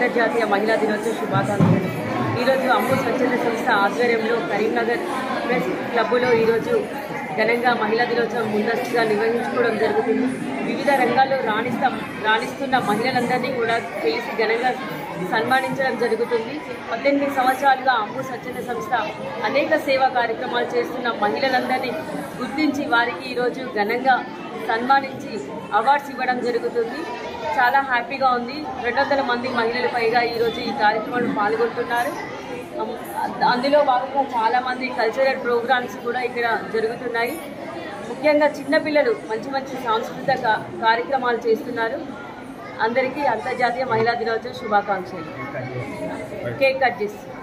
అంతర్జాతీయ మహిళా దినోత్సవ శుభాకాంక్షలు. ఈరోజు అమ్ము స్వచ్ఛంద సంస్థ ఆధ్వర్యంలో కరీంనగర్ ప్రెస్ క్లబ్లో ఈరోజు ఘనంగా మహిళా దినోత్సవం ముందస్తుగా నిర్వహించుకోవడం జరుగుతుంది. వివిధ రంగాల్లో రాణిస్తున్న మహిళలందరినీ కూడా పిలిచి ఘనంగా సన్మానించడం జరుగుతుంది. 18 సంవత్సరాలుగా అమ్ము స్వచ్ఛంద సంస్థ అనేక సేవా కార్యక్రమాలు చేస్తున్న మహిళలందరినీ గుర్తించి వారికి ఈరోజు ఘనంగా సన్మానించి అవార్డ్స్ ఇవ్వడం జరుగుతుంది. చాలా హ్యాపీగా ఉంది. 200 మంది మహిళలు పైగా ఈరోజు ఈ కార్యక్రమంలో పాల్గొంటున్నారు. అందులో భాగంగా చాలామంది కల్చరల్ ప్రోగ్రామ్స్ కూడా ఇక్కడ జరుగుతున్నాయి. ముఖ్యంగా చిన్నపిల్లలు మంచి మంచి సాంస్కృతిక కార్యక్రమాలు చేస్తున్నారు. అందరికీ అంతర్జాతీయ మహిళా దినోత్సవ శుభాకాంక్షలు. కేక్ కట్ చేస్తున్నారు.